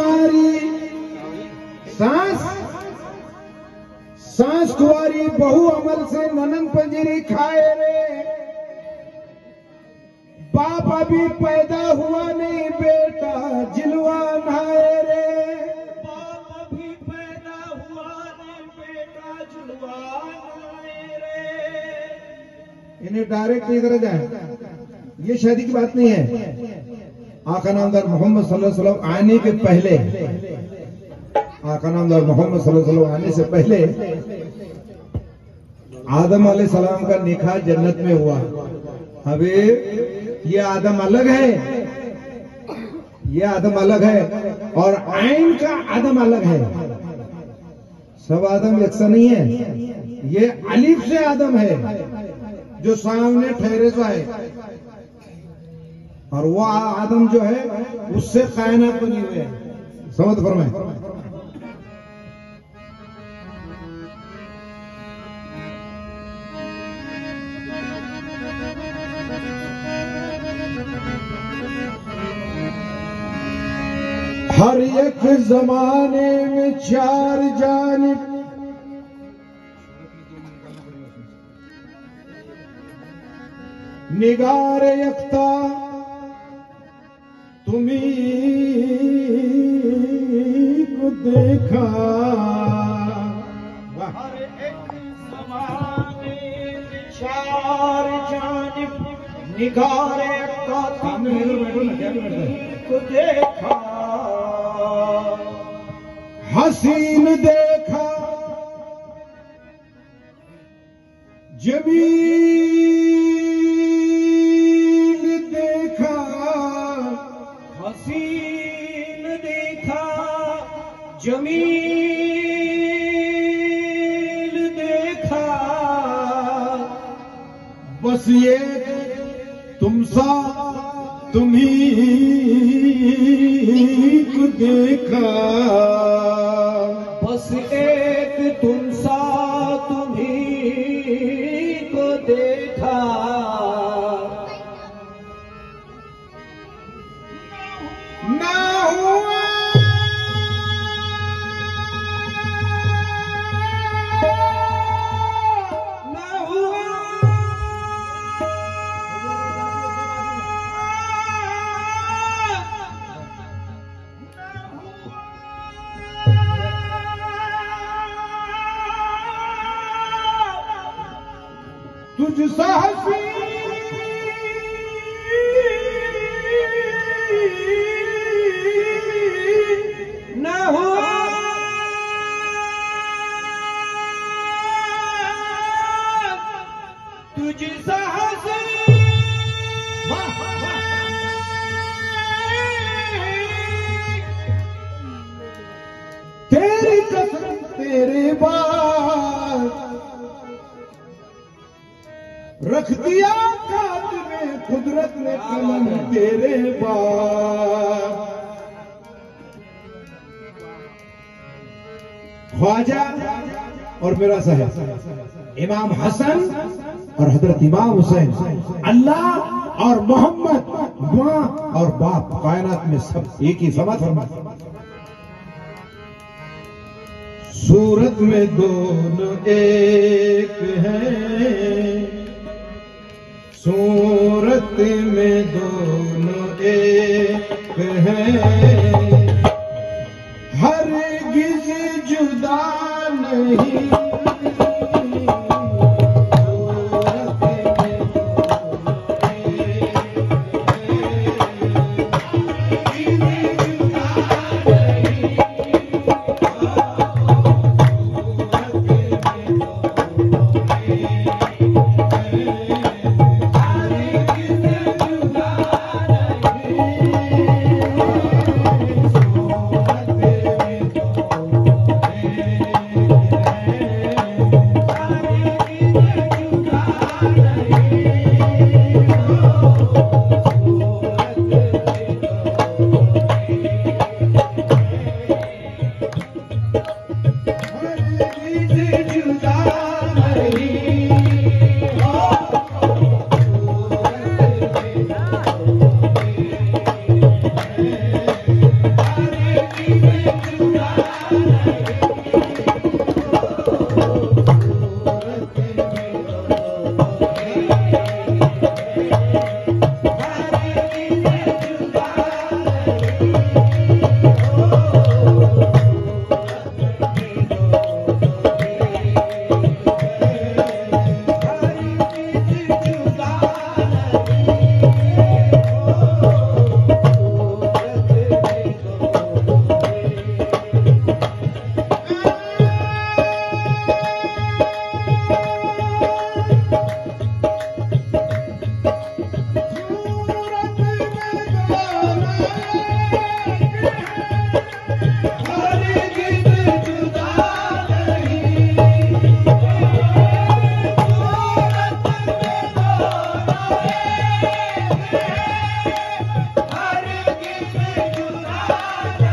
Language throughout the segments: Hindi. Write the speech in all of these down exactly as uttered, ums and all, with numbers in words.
कुमारी सांस सांस कुंवारी बहु अमल से ननन पंजरी खाए रे। बाप अभी पैदा हुआ नहीं बेटा जिलवा नहाए रे। बाप अभी पैदा हुआ नहीं बेटा जिलवा नहाए रे। इन्हें डायरेक्ट इधर जाए, ये शादी की बात नहीं है। आका नामदार मोहम्मद सल्लल्लाहु अलैहि वसल्लम आने के पहले, आका नामदार मोहम्मद सल्लल्लाहु अलैहि वसल्लम आने से पहले आदम अलैहिस्सलाम का निकाह जन्नत में हुआ। अबे ये आदम अलग है, ये आदम अलग है और आइन का आदम अलग है। सब आदम एक सा नहीं है। ये अलीफ से आदम है जो सामने ठहरे तो है, और वो आदम जो है उससे कायनात बनी हुई है। समझ फरमाए। हर एक जमाने में चार जानिब निगार यख्ता तुम्हीं को देखा। हर एक ज़माने में चार जानिब निगार यख्ता तुम्हीं को देखा। हसीन देखा जमील देखा। हसीन देखा जमील देखा। बस ये तुम सा तुम्हीं को देखा। बस एक तुम सा तुम्हीं को देखा। ना हुआ ना हुआ तुझ सा हसी ना हुआ तुझ सा हसी। तेरी कसम तेरे बात रख दिया कात में कुदरत ने कलम तेरे बात। ख्वाजा और मेरा साहब इमाम हसन और हजरत इमाम हुसैन, अल्लाह और मोहम्मद, मां और बाप, कायनात में सब एक ही। समझ फरमा। सूरत में दोनों एक हैं, सूरत में दोनों एक हैं। हरगिज़ जुदा नहीं।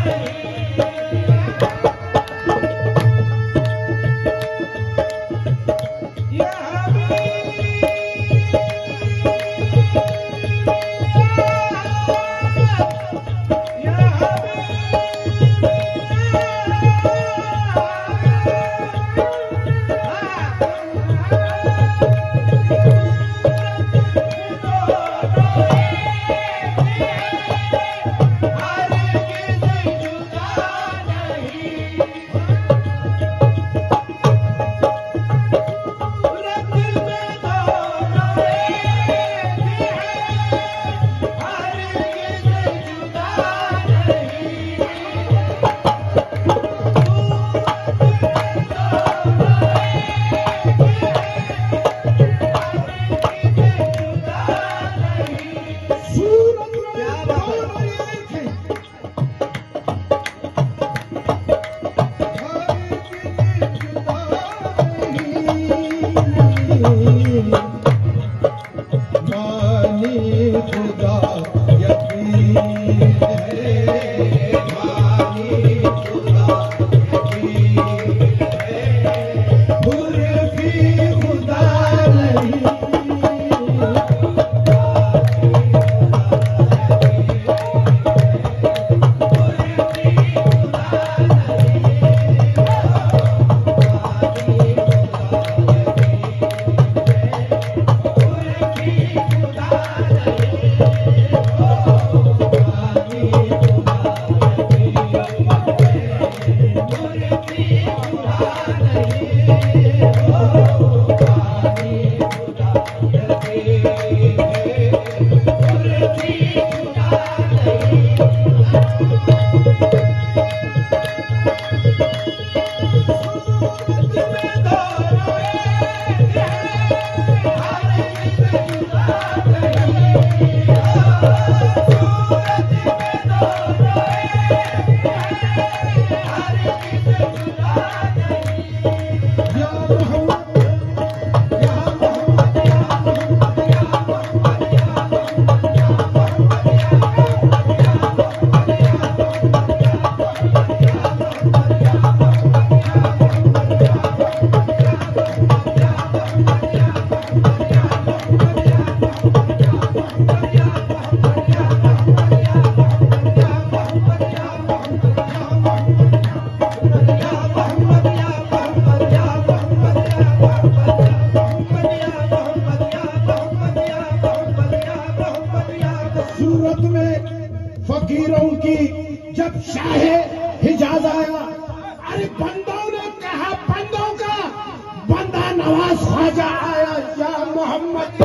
फकीरों की जब शाहे हिजाज आया, अरे बंदों ने कहा, बंदों का बंदा नवाज ख्वाजा आया, या मोहम्मद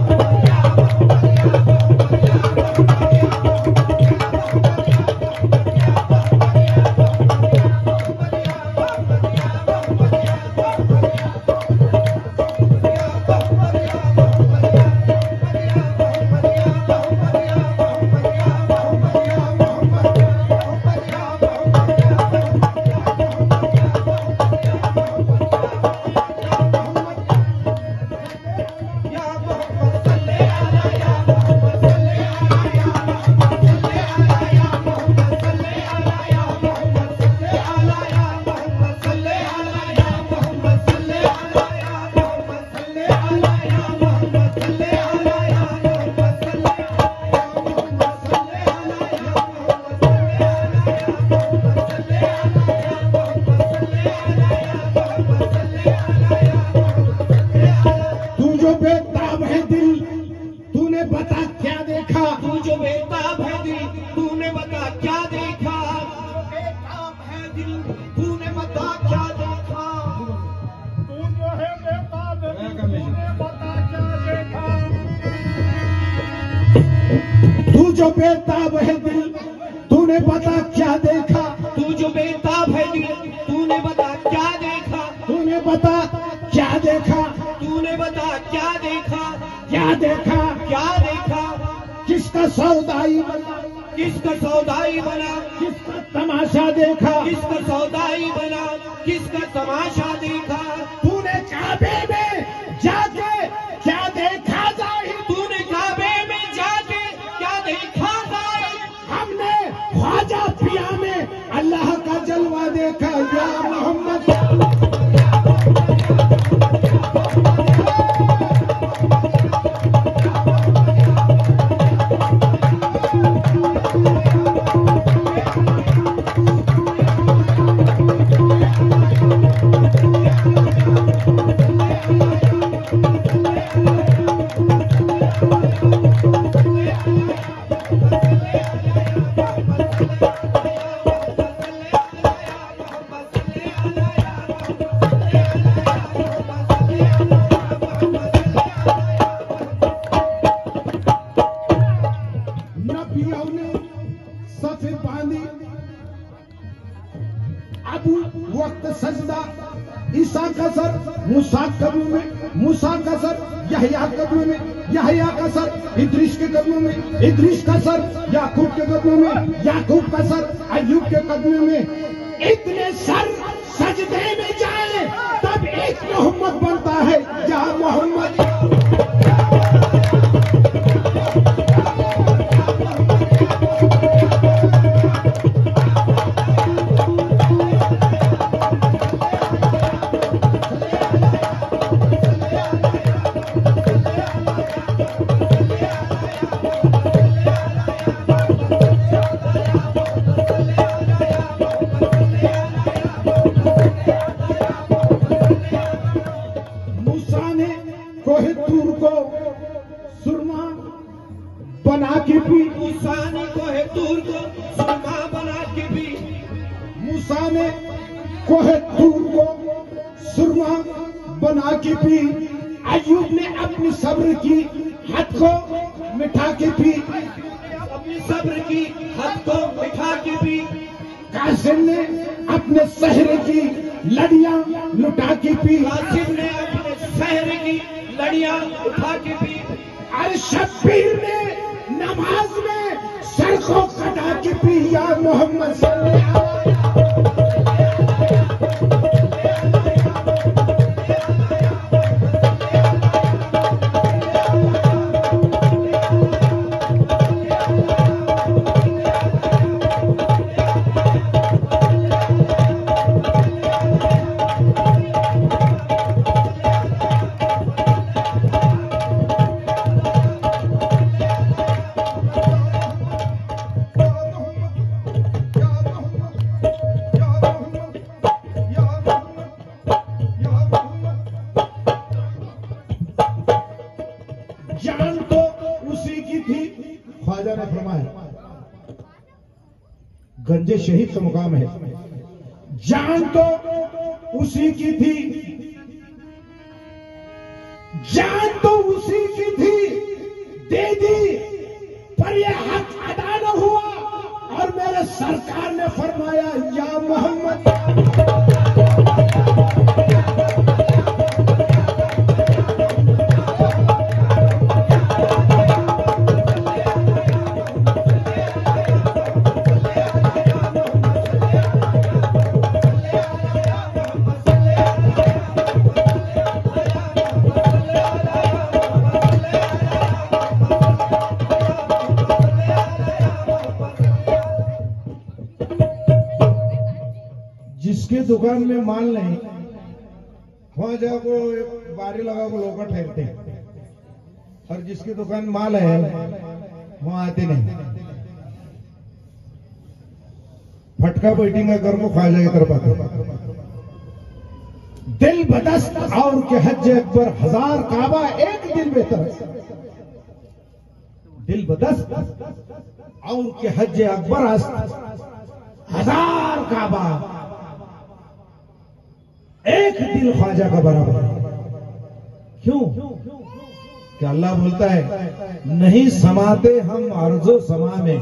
जो बेताब है दिल तूने बता क्या देखा, तू जो बेताब है दिल तूने बता क्या देखा, तूने बता क्या देखा, तूने बता क्या देखा, क्या देखा, क्या देखा, किसका सौदाई बना, किसका सौदाई बना, किसका तमाशा देखा, किसका सौदाई बना, किसका तमाशा देखा, तूने काबे में जाके क्या देखा जाए, तूने काबे में जाके क्या देखा जाए, हमने ख्वाजा पिया में देखा या मोहम्मद। ईसा का सर मूसा कदमों में, मूसा का सर यहया कदमों में, यहया का सर इद्रिस के कदमों में, इद्रिस का सर याकूब के कदमों में, याकूब का सर अय्यूब के कदमों में। इतने सर सजदे में जाए तब एक मोहम्मद बनता है। या मोहम्मद बना के पी, मूसा ने कोहे तूर को सुरमा बना के पी, मूसा ने कोहे तूर को सुरमा बना के पी। अय्यूब ने अपनी सब्र की हद को मिठा के पी, अपनी सब्र की हद को मिठा के पी। कासिम ने अपने सहरे की लड़ियां लुटा के पी, कासिम ने अपने सहरे की लड़ियां उठा के पी। और शब्बीर ने नमाज में सर को कटा के पी। या मोहम्मद सल्लल्लाहु जान तो उसी की थी। ख्वाजा ने फरमाया गंजे शहीद का मुकाम है, जान तो उसी की थी, जान तो उसी की थी, दे दी पर यह हक अदा न हुआ। और मेरे सरकार ने फरमाया या मोहम्मद जिसके दुकान में माल नहीं वहां जाको एक बारी लगा को लोग ठहरते हैं, और जिसकी दुकान माल है वहां आते नहीं। फटका बैठेंगे घर को खा जाएगा कर पाते। दिल बदस्त और के हज अकबर हजार काबा एक दिन बेहतर। दिल बदस्त और के हज अकबर हजार काबा एक दिल ख्वाजा का बराबर। क्यों? क्या अल्लाह बोलता है नहीं समाते हम अर्जो समा में,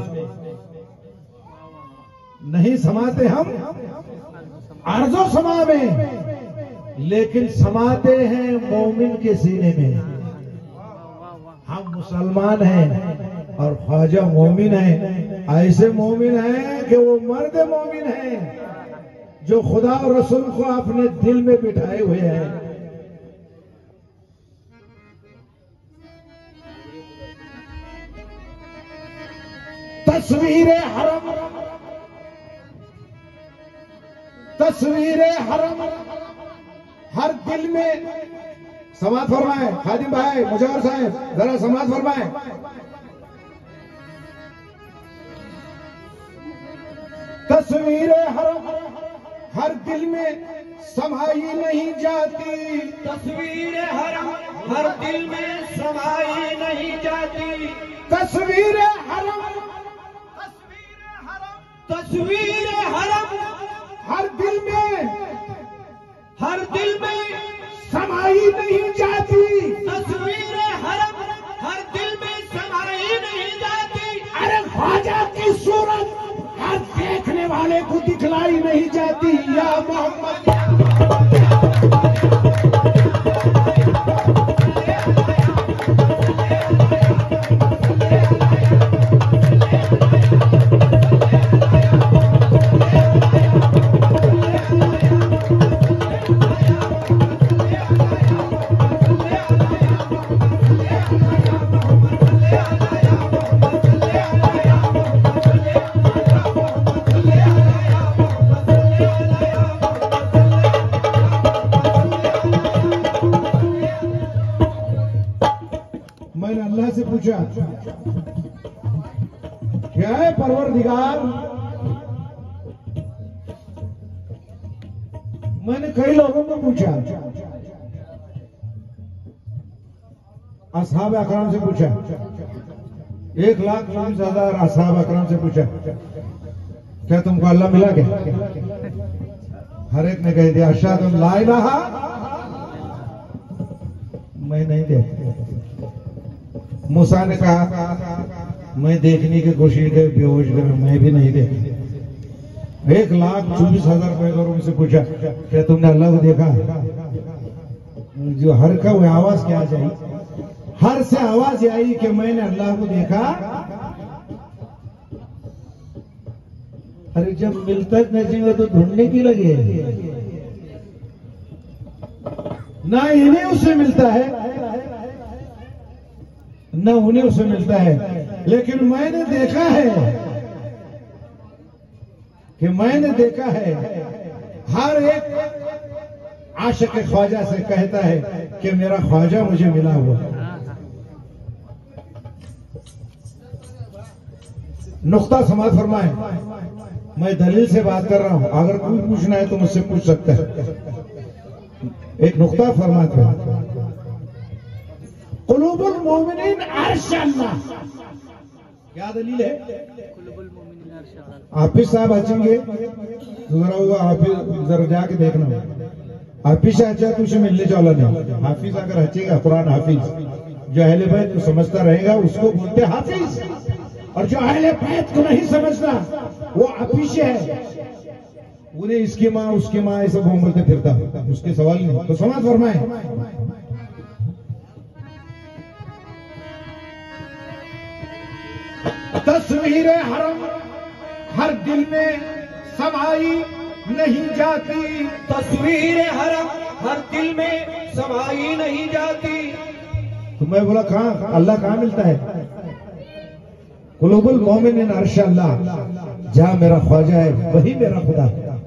नहीं समाते हम अर्जो समा में, लेकिन समाते हैं मोमिन के सीने में। हम मुसलमान हैं और ख्वाजा मोमिन है। ऐसे मोमिन है कि वो मर्द मोमिन है जो खुदा और रसूल को अपने दिल में बिठाए हुए हैं। तस्वीर हरम तस्वीर हरम हर दिल में, समाज फरमाए खादिम भाई मुजवर साहब जरा समाज फरमाए। तस्वीर हरम हर दिल में समाई नहीं जाती, तस्वीर हरम हर दिल में समाई नहीं जाती, तस्वीर हरम तस्वीर हरम हर दिल में हर दिल में समाई नहीं जाती, तस्वीर हरम हर दिल में समाई नहीं जाती। अरे ख्वाजा की सूरत हर देखने वाले को दिखलाई नहीं जाती। या मोहम्मद मैंने अल्लाह से पूछा क्या है परवरदिगार, मैंने कई लोगों को पूछा, असहाब अकराम से पूछा, एक लाख चौबीस हजार असहाब अकराम से पूछा क्या तुमको अल्लाह मिला क्या? हर एक ने कह दिया अशहदु अन ला इलाहा, मैं नहीं देखता। मूसा ने कहा मैं देखने की कोशिश कर बेहोश कर, मैं भी नहीं देखा। एक लाख चौबीस हजार पैगंबरों से पूछा क्या तुमने अल्लाह को देखा? जो हर का वो आवाज क्या आई, हर से आवाज आई कि मैंने अल्लाह को देखा। अरे जब मिलता नहीं तो ढूंढने की लगे, ना इन्हें उससे मिलता है न उन्हें उसे मिलता है। लेकिन मैंने देखा है कि मैंने देखा है हर एक आशिक ख्वाजा से कहता है कि मेरा ख्वाजा मुझे मिला हुआ। नुक्ता समाज फरमाए, मैं दलील से बात कर रहा हूं, अगर कोई पूछना है तो मुझसे पूछ सकता है। एक नुक्ता फरमाते हैं कुलूबुल मोमिनीन अर्श अल्लाह, क्या दलील है? हाफिज साहब आचेंगे जरा हुआ, हाफिज जरा जाके देखना, हाफिज अच्छा तुझे मिलने चला नहीं। हाफिज अगर हचेगा कुरान हाफिज, जो अहले बैत को समझता रहेगा उसको बोलते हाफिज, और जो अहले बैत को नहीं समझता वो हाफिज है। उन्हें इसकी माँ उसकी माँ ऐसे घूमते फिरता, उसके सवाल नहीं। तो समाज फरमाए तस्वीर हरम हर दिल में समाई नहीं जाती, तस्वीर हरम हर दिल में समाई नहीं जाती। तो मैं बोला कहां अल्लाह कहां मिलता है? कुलूबुल मोमिनीन अर्श अल्लाह, जहां मेरा ख्वाजा है वही मेरा खुदा है,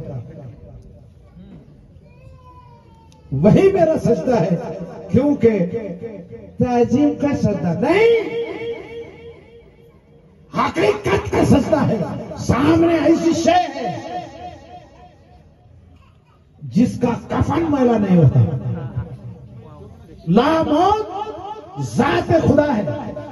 वही मेरा सजदा है। क्योंकि ताजीम का सजदा नहीं, हकीकत का सजदा है। सामने ऐसी शय है जिसका कफन मैला नहीं होता। लामौत जात खुदा है।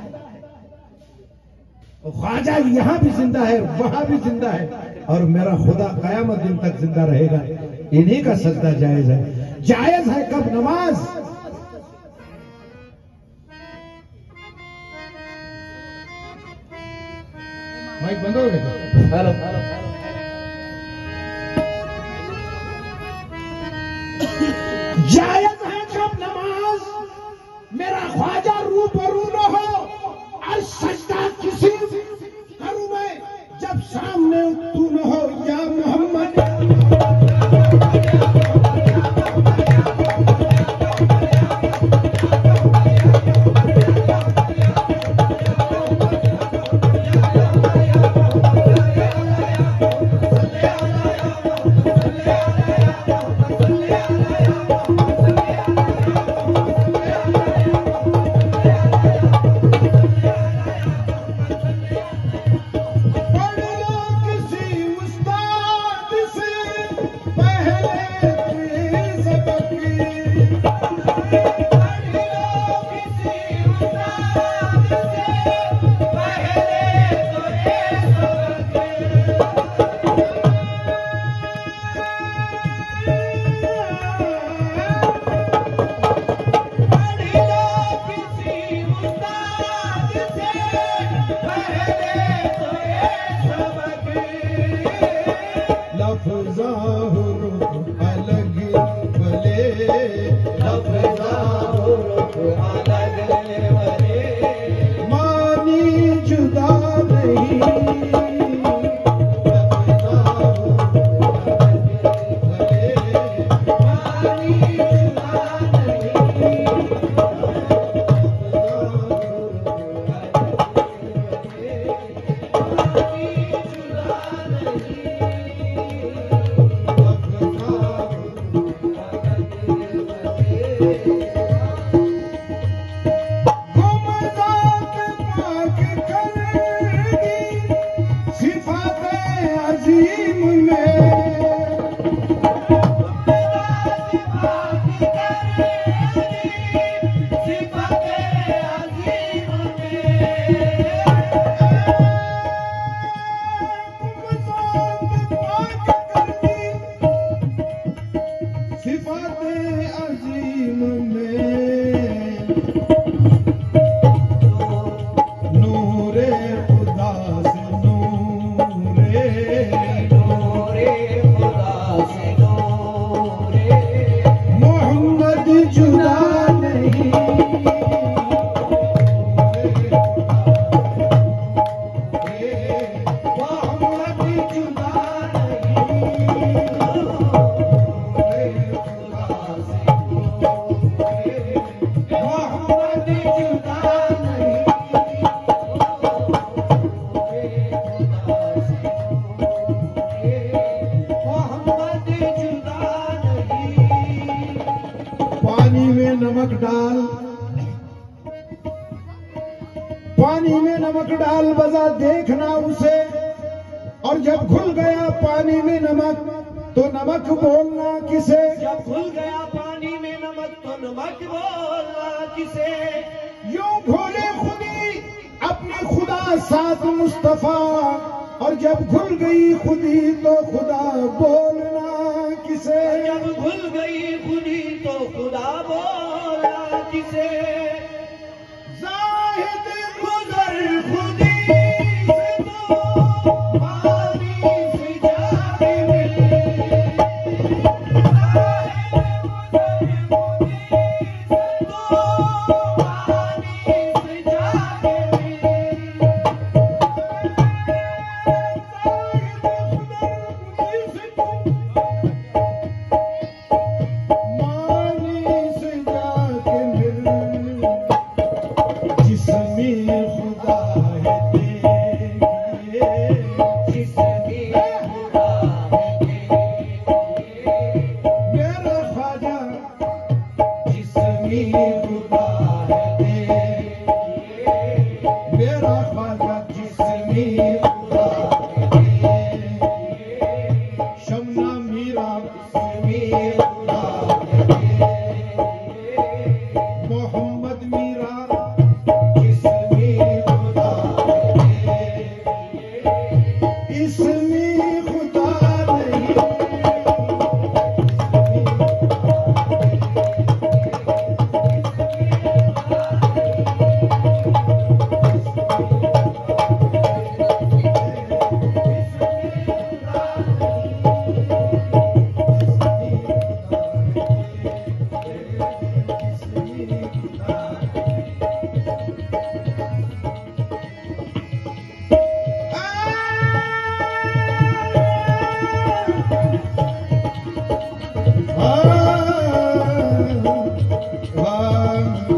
ख्वाजा यहां भी जिंदा है, वहां भी जिंदा है, और मेरा खुदा कयामत दिन तक जिंदा रहेगा। इन्हीं का सजदा जायज है। जायज है कब? नमाज। माइक बंद हो गया। हेलो जायज है जब नमाज मेरा ख्वाजा रूबरू न हो, और सजदा किसी करूं मैं जब सामने तू न हो। या मोहम्मद हुरुफ अलग भले, लफ्ज़ा हुरुफ अलग भले, मानी जुदा नहीं, लफ्ज़ा हुरुफ अलग भले, मानी जुदा नहीं, अजीम में सिफात अजीम में नूरे खुदा से नूरे, नूरे खुदा से नूरे, मोहम्मद जुदा नहीं, मोहम्मद जुदा पानी में नमक डाल, पानी में नमक डाल बजा देखना उसे, और जब घुल गया पानी में नमक तो नमक बोलना किसे, जब घुल गया पानी में नमक तो नमक बोलना किसे, यूं घोले खुदी अपने खुदा साथ मुस्तफा, और जब घुल गई खुदी तो खुदा बोलना किसे, जब घुल गई खुदी तो खुदा बोलना किसे, जाहिद गुजर खुदी से तो पानी से जाके मिले, Ah